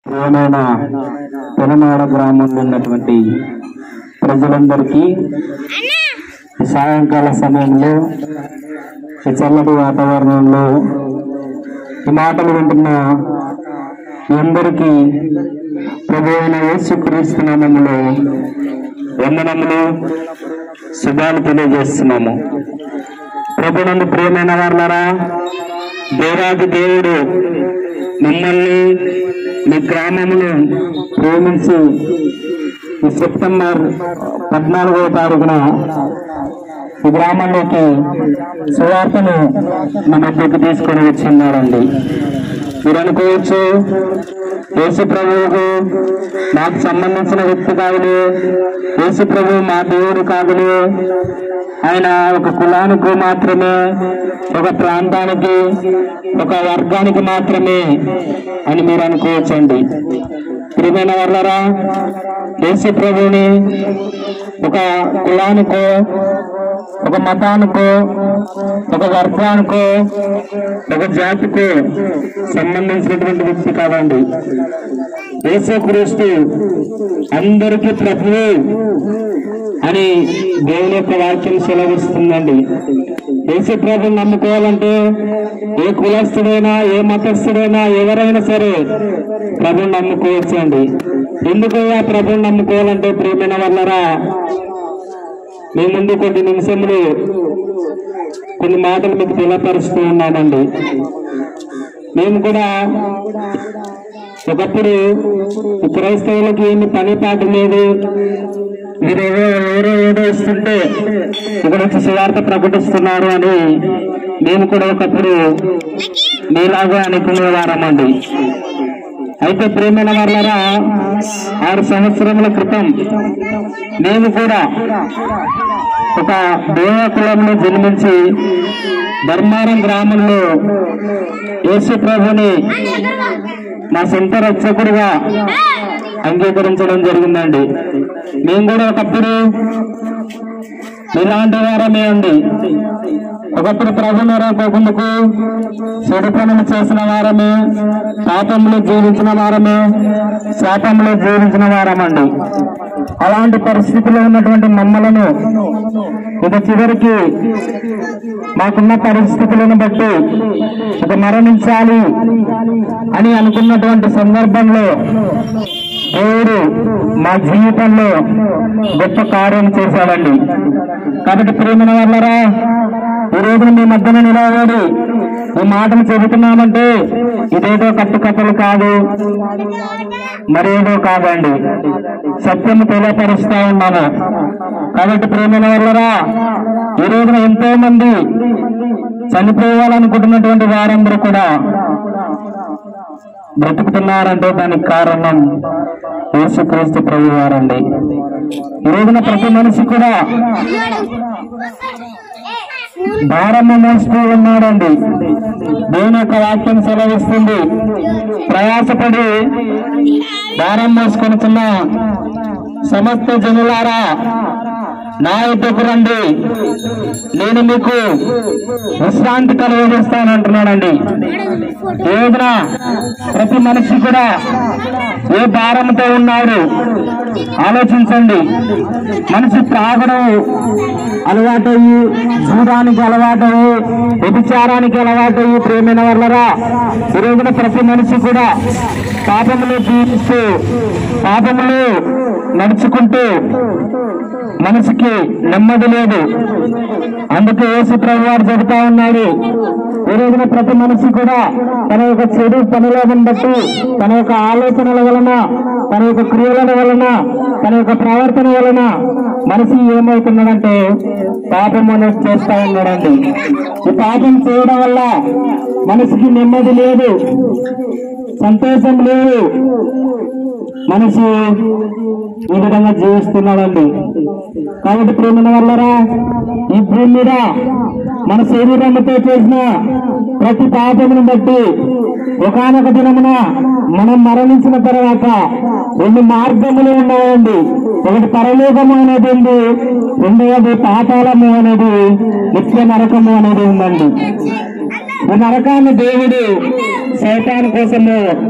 ప్రియమైన పెనమాడ గ్రామంలో ఉన్నటువంటి ప్రజలందరికీ సాయంకాల సమయంలో ఈ చల్లటి వాతావరణంలో ఈ మాటలు వింటున్న అందరికీ ప్రభువైన యేసుక్రీస్తు నామములో వందనములు, శుభాలు తెలియజేస్తున్నాము. ప్రభునందు ప్రియమైన వారులారా, దేవాది దేవుడు మిమ్మల్ని మీ గ్రామంలో ప్రేమించి ఈ సెప్టెంబర్ 14వ తారీఖున ఈ గ్రామంలోకి సువార్తను మన మధ్యకు తీసుకొని వచ్చిన్నాడండి. మీరు అనుకోవచ్చు, యేసు ప్రభువుకు నాకు సంబంధించిన వ్యక్తి కాదులే, యేసు ప్రభువు మా దేవుడు కాదులే, ఆయన ఒక కులానికి మాత్రమే, ఒక ప్రాంతానికి, ఒక వర్గానికి మాత్రమే అని మీరు అనుకోవచ్చండి. ప్రియమైన వాళ్ళరా, యేసు ప్రభువుని ఒక కులానికో, ఒక మతానికో, ఒక వర్గానికో, ఒక జాతికో సంబంధించినటువంటి వ్యక్తి కాదండి. యేసుక్రీస్తు అందరికీ ప్రభువు అని దేవుని యొక్క వాక్యం సెలవిస్తుందండి. యేసు ప్రభుని నమ్ముకోవాలంటే ఏ కులస్తుడైనా, ఏ మతస్థుడైనా, ఎవరైనా సరే ప్రభుని నమ్ముకోవచ్చు అండి. ఎందుకు ఆ ప్రభుని నమ్ముకోవాలంటే ప్రియమైన వాళ్ళరా, మీ ముందు కొన్ని నిమిషములు కొన్ని మాటలు మీకు తెలియపరుస్తూ ఉన్నానండి. మేము కూడా ఒకప్పుడు క్రైస్తవులకి ఏమి పని పాట లేదు, మీరు ఏదో ఇస్తుంటే ఇక్కడ వచ్చి సువార్త ప్రకటిస్తున్నారు అని మేము కూడా ఒకప్పుడు మీలాగా అనుకునేవారమండి. అయితే ప్రియమైన వాళ్ళరా, 6 సంవత్సరముల క్రితం నేను కూడా ఒక దేవ కులంలో జన్మించి ధర్మారం గ్రామంలో యేసు ప్రభుని మా సొంత రక్షకుడిగా అంగీకరించడం జరిగిందండి. మేము కూడా ఒకప్పుడు ఇలాంటి వారమే అండి. ఒకప్పుడు ప్రభుని ఎరగకుందుకు చెడు పనులు చేసిన వారమే, పాపంలో జీవించిన వారమే, శాపంలో జీవించిన వారమండి. అలాంటి పరిస్థితిలో ఉన్నటువంటి మమ్మలను ఇక చివరికి మాకున్న పరిస్థితులను బట్టి ఇక మరణించాలి అని అనుకున్నటువంటి సందర్భంలో దేవుడు మా జీవితంలో గొప్ప కార్యం చేశాడండి. కాబట్టి ప్రియమైన వాళ్ళరా, ఈ రోజున మీ మధ్యన నిలబడి ఈ మాటలు చెబుతున్నామంటే ఇదేదో కట్టుకథలు కాదు, మరేదో కాదండి, సత్యము తెలియపరుస్తా ఉన్నాను. కాబట్టి ప్రియమైన వాళ్ళరా, ఈ రోజున ఎంతో మంది చనిపోవాలనుకుంటున్నటువంటి వారందరూ కూడా బ్రతుకుతున్నారంటే దానికి కారణం యేసుక్రీస్తు ప్రభు వారండి. ఈ రోజున ప్రతి మనిషి కూడా భారం మోస్తూ ఉన్నాడండి. దేవుని యొక్క వాక్యం సెలవిస్తుంది, ప్రయాసపడి భారం మోసుకొనుతున్న సమస్త జనులారా నా యొద్దకు రండి, నేను మీకు విశ్రాంతి కలుగజేస్తానంటున్నాడండి. ఈ రోజున ప్రతి మనిషి కూడా ఏ భారంతో ఉన్నారు ఆలోచించండి. మనిషి త్రాగడం అలవాటయ్యి, జూదానికి అలవాటయ్యి, వ్యభిచారానికి అలవాటయ్యి, ప్రేమైన వాళ్ళరా, ఈ రోజున ప్రతి మనిషి కూడా పాపములో జీవిస్తూ, పాపములో నడుచుకుంటూ మనసుకి నెమ్మది లేదు. అందుకే యేసు ప్రభు వారు చెబుతా ఉన్నారు, ఈ రోజున ప్రతి మనిషి కూడా తన యొక్క చెడు పనులను బట్టి, తన యొక్క ఆలోచనల వలన, తన యొక్క క్రియల వలన, తన యొక్క ప్రవర్తన వలన మనిషి ఏమవుతున్నాడంటే పాపం అనేది చేస్తా ఉన్నాడండి. ఈ పాపం చేయడం వల్ల మనిషికి నెమ్మది లేదు, సంతోషం లేదు, మనిషి ఈ విధంగా జీవిస్తున్నాడండి. కాబట్టి ప్రేమ వాళ్ళరా, ఈ భూమి మీద మన శరీరంతో చేసిన ప్రతి పాపమును బట్టి ఒకానొక దినమున మనం మరణించిన తర్వాత 2 మార్గములు ఉన్నాయండి. ఒకటి పరలోకము అనేది ఉంది, రెండవది పాతాళము అనేది, నిత్య నరకము అనేది ఉందండి. ఈ నరకాన్ని దేవుడు సైతాను కోసము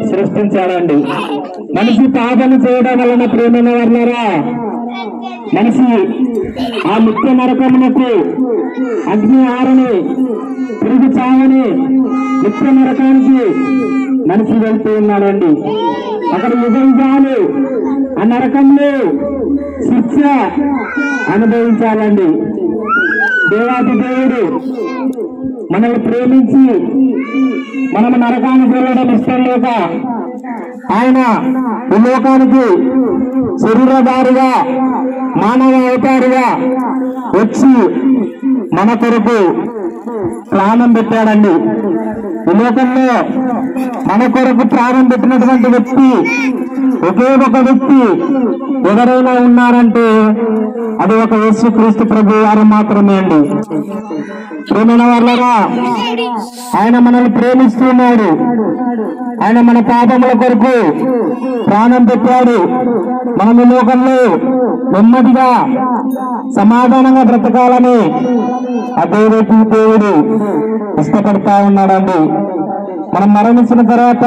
సృష్టించాడండి. మనిషి పాపం చేయడం వలన ప్రేమైన వర్లారా మనిషి ఆ నిత్య నరకమునకు అగ్ని ఆరని తిరిగి చావని నిత్య నరకానికి మనిషి వెళ్తూ ఉన్నాడండి. అక్కడ నిజంగాలు ఆ నరకంలో శిక్ష అనుభవించాలండి. దేవాది దేవుడు మనల్ని ప్రేమించి మనము నరకానికి వెళ్ళడం ఇష్టం లేక ఆయన ఈ లోకానికి శరీరధారిగా మానవ అవతారిగా వచ్చి మన కొరకు ప్రాణం పెట్టాడండి. ఈ లోకంలో మన కొరకు ప్రాణం పెట్టినటువంటి వ్యక్తి ఒకే ఒక వ్యక్తి ఎవరైనా ఉన్నారంటే అది ఒక యేసుక్రీస్తు ప్రభు వారు మాత్రమే అండి. ప్రేమైన వాళ్ళరా ఆయన మనల్ని ప్రేమిస్తున్నాడు. ఆయన మన పాపముల కొరకు ప్రాణం పెట్టాడు. మనం ఈ లోకంలో నెమ్మదిగా సమాధానంగా బ్రతకాలని అదే రేపు దేవుడు ఇష్టపడతా ఉన్నాడండి. మనం మరణించిన తర్వాత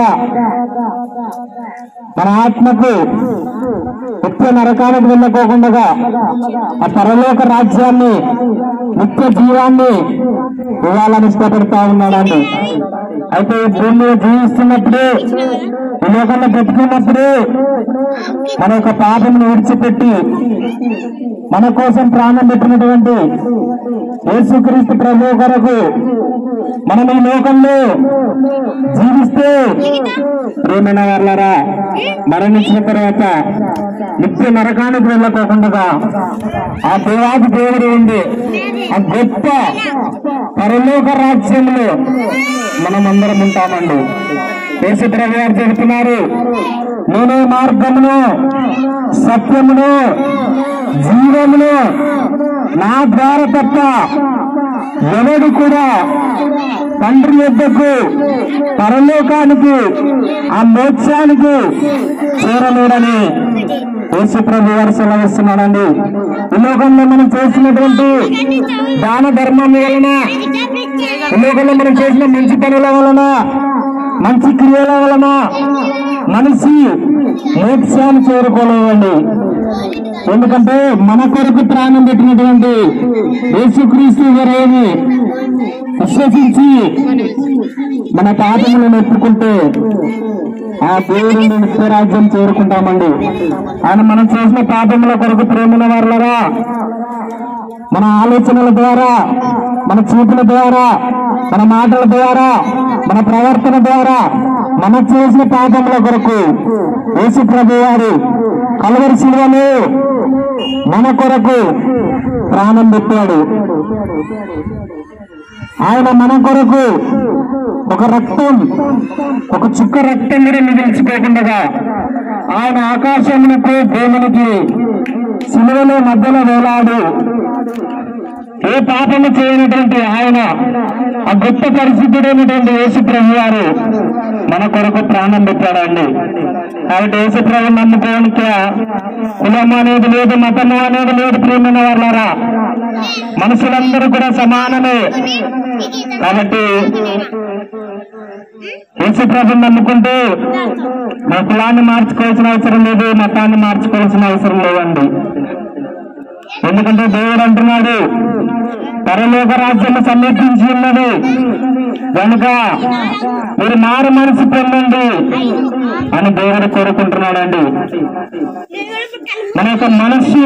మన ఆత్మకు నిత్య నరకానికి వెళ్ళకోకుండా ఆ పరలోక రాజ్యాన్ని నిత్య జీవాన్ని ఇవ్వాలని ఇష్టపడతా ఉన్నాడండి. అయితే ఈ భూమిలో జీవిస్తున్నప్పుడు ఈ లోకంలో బ్రతుకున్నప్పుడు మన యొక్క పాపమును విడిచిపెట్టి మన కోసం ప్రాణం పెట్టినటువంటి యేసుక్రీస్తు ప్రభు కొరకు మనం ఈ లోకంలో జీవిస్తే ప్రేమైన వాళ్ళరా మరణించిన తర్వాత నిత్య నరకానికి వెళ్ళకోకుండా ఆ దేవాది దేవుడు ఉండి ఆ గొప్ప పరలోక రాజ్యంలో మనమందరం ఉంటామండి. యేసు ప్రభు గారు చెబుతున్నారు, నేనే మార్గమును సత్యమును జీవమును, నా ద్వారా తప్ప ఎవడు కూడా తండ్రి యొద్దకు పరలోకానికి ఆ మోక్షానికి చేరలేడని యేసు ప్రభు వారు సెలవిస్తున్నాడండి. ఈ లోకంలో మనం చేసినటువంటి దాన ధర్మం వలన, ఈ లోకంలో మనం చేసిన మంచి పనుల వలన, మంచి క్రియల వలన మనిషి మోక్షాన్ని చేరుకోలేదండి. ఎందుకంటే మన కొరకు ప్రాణం పెట్టినటువంటి యేసుక్రీస్తు గారేమి విశ్వసించి మన పాపములను ఎత్తుకుంటే ఆ దేవుని నిత్యరాజ్యం చేరుకుంటామండి. ఆయన మనం చేసిన పాపముల కొరకు ప్రేమల వాళ్ళరా మన ఆలోచనల ద్వారా, మన చూపుల ద్వారా, మన మాటల ద్వారా, మన ప్రవర్తన ద్వారా మనం చేసిన పాపముల కొరకు యేసు ప్రభు వారు కల్వరి శిలువలో మన కొరకు ప్రాణం పెట్టాడు. ఆయన మన కొరకు ఒక రక్తం, ఒక చుక్క రక్తం కూడా మిగిల్చిపోకుండా ఆయన ఆకాశమునకు భూమునికి శిలువలో మధ్యలో వేలాడు ఏ పాపము చేయనటువంటి ఆయన ఆ గొప్ప పరిశుద్ధుడైనటువంటి యేసు ప్రభు వారు మన కొరకు ప్రాణం పెట్టాడండి. కాబట్టి యేసు ప్రభు నమ్ముకోవడానికి కులం అనేది లేదు, మతము అనేది లేదు. ప్రియమైన వాళ్ళారా మనుషులందరూ కూడా సమానమే. కాబట్టి యేసు ప్రభుని నమ్ముకుంటే మా కులాన్ని మార్చుకోవాల్సిన అవసరం లేదు, మతాన్ని మార్చుకోవాల్సిన అవసరం లేదండి. ఎందుకంటే దేవుడు అంటున్నాడు పరలోక రాజ్యం సమీపించి ఉన్నది కనుక మీరు మారు మనసు పొందండి అని దేవుడు కోరుకుంటున్నాడండి. మన యొక్క మనస్సు,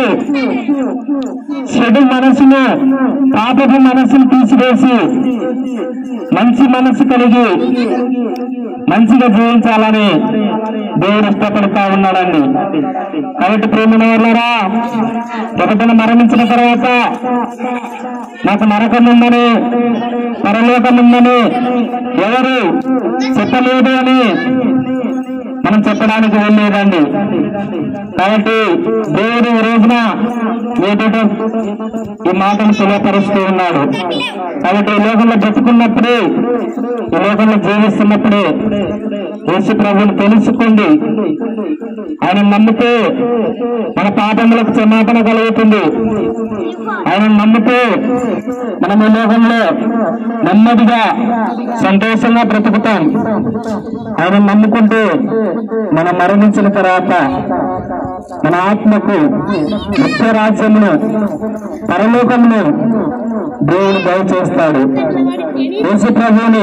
చెడు మనసును, పాపపు మనసును తీసివేసి మంచి మనసు కలిగి మంచిగా జీవించాలని దేవుడు ఇష్టపడతా ఉన్నాడండి. కాబట్టి ప్రేమ వాళ్ళరా ఒకటిని మరణించిన తర్వాత నాకు నరకం ఉందని, పరలోకం ఉందని ఎవరు చెప్పలేదు అని మనం చెప్పడానికి వెళ్ళలేదండి. కాబట్టి దేవుడు ఈ రోజున ఏదో ఈ మాటను తెలియపరుస్తూ ఉన్నాడు. కాబట్టి ఈ లోకంలో బ్రతుకున్నప్పుడే, ఈ లోకంలో జీవిస్తున్నప్పుడే యేసు ప్రభువుని తెలుసుకోండి. ఆయన నమ్మితే మన పాపములకు క్షమాపణ కలుగుతుంది. ఆయన నమ్మితే మనం ఈ లోకంలో నెమ్మదిగా సంతోషంగా బ్రతుకుతాం. ఆయన నమ్ముకుంటే మనం మరణించిన తర్వాత మన ఆత్మకు నిత్య రాజ్యమును పరలోకమును దేవుడు దయచేస్తాడు. యేసు ప్రభువుని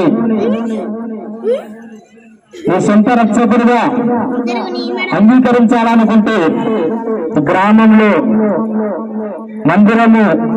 నీ సొంత రక్షకుడిగా అంగీకరించాలనుకుంటే గ్రామంలో మందిరము